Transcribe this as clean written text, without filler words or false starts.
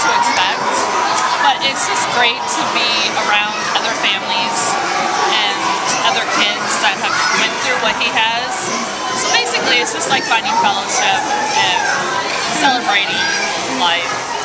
to expect, but it's just great to be around other families and other kids that have went through what he has. So basically it's just like finding fellowship and celebrating life.